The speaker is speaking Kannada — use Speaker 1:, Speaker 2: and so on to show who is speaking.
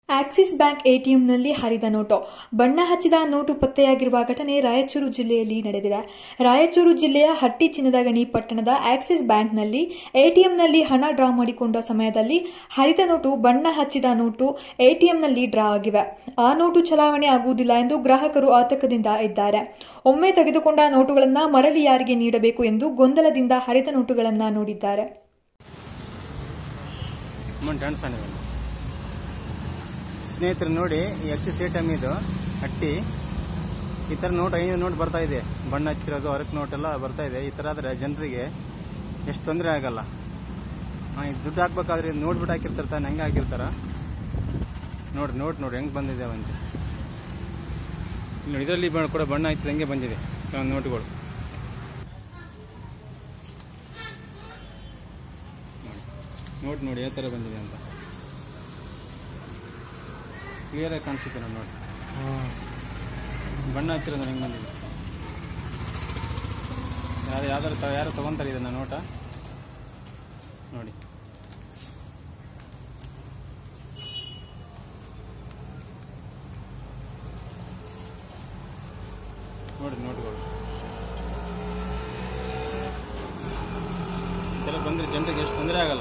Speaker 1: ಆಕ್ಸಿಸ್ ಬ್ಯಾಂಕ್ ಎಟಿಎಂನಲ್ಲಿ ಹರಿದ ನೋಟು. ಬಣ್ಣ ಹಚ್ಚಿದ ನೋಟು ಪತ್ತೆಯಾಗಿರುವ ಘಟನೆ ರಾಯಚೂರು ಜಿಲ್ಲೆಯಲ್ಲಿ ನಡೆದಿದೆ. ರಾಯಚೂರು ಜಿಲ್ಲೆಯ ಹಟ್ಟಿ ಚಿನ್ನದಗಣಿ ಪಟ್ಟಣದ ಆಕ್ಸಿಸ್ ಬ್ಯಾಂಕ್ನಲ್ಲಿ ಎಟಿಎಂನಲ್ಲಿ ಹಣ ಡ್ರಾ ಮಾಡಿಕೊಂಡ ಸಮಯದಲ್ಲಿ ಹರಿದ ನೋಟು, ಬಣ್ಣ ಹಚ್ಚಿದ ನೋಟು ಎಟಿಎಂನಲ್ಲಿ ಡ್ರಾ ಆಗಿವೆ. ಆ ನೋಟು ಚಲಾವಣೆ ಆಗುವುದಿಲ್ಲ ಎಂದು ಗ್ರಾಹಕರು ಆತಂಕದಿಂದ ಇದ್ದಾರೆ. ಒಮ್ಮೆ ತೆಗೆದುಕೊಂಡ ನೋಟುಗಳನ್ನು ಮರಳಿ ಯಾರಿಗೆ ನೀಡಬೇಕು ಎಂದು ಗೊಂದಲದಿಂದ ಹರಿದ ನೋಟುಗಳನ್ನು ನೋಡಿದ್ದಾರೆ.
Speaker 2: ಸ್ನೇಹಿತರು ನೋಡಿ, ಈ ಆಕ್ಸಿಸ್ ಎಟಿಎಂ ಇದು ಹಟ್ಟಿ. ಈ ತರ ನೋಟ್ 5 ನೋಟ್ ಬರ್ತಾ ಇದೆ, ಬಣ್ಣ ಹಚ್ಚಿರೋದು, ಅರಕ್ ನೋಟ್ ಎಲ್ಲ ಬರ್ತಾ ಇದೆ. ಈ ತರ ಆದ್ರೆ ಜನರಿಗೆ ಎಷ್ಟು ತೊಂದರೆ ಆಗಲ್ಲ. ದುಡ್ಡು ಹಾಕ್ಬೇಕಾದ್ರೆ ನೋಡ್ಬಿಟ್ಟು ಹಾಕಿರ್ತಾರ ತಾನೆ, ಹೆಂಗೆ ಹಾಕಿರ್ತಾರ ನೋಡಿ. ನೋಡಿ ಹೆಂಗ್ ಬಂದಿದೆ ಅಂತ ನೋಡಿ. ಇದರಲ್ಲಿ ಕೂಡ ಬಣ್ಣ ಹಚ್ಚಿದ ಹೆಂಗೆ ಬಂದಿದೆ ನೋಟುಗಳು. ನೋಡಿ ಯಾವ ತರ ಬಂದಿದೆ ಅಂತ ಕ್ಲಿಯರ್ ಆಗಿ ಕಾಣಿಸುತ್ತೆ ನೋಡಿ. ಬಣ್ಣ ಹಚ್ಚಿರೋದು ಹೆಂಗೆ ಬಂದಿದೆ. ಯಾರು ತಗೊಂತಾರೆ ಇದನ್ನ ನೋಟ ನೋಡಿ. ನೋಟುಗಳು ಇದೆಲ್ಲ ಬಂದ್ರೆ ಜನರಿಗೆ ಎಷ್ಟು ತೊಂದರೆ ಆಗಲ್ಲ.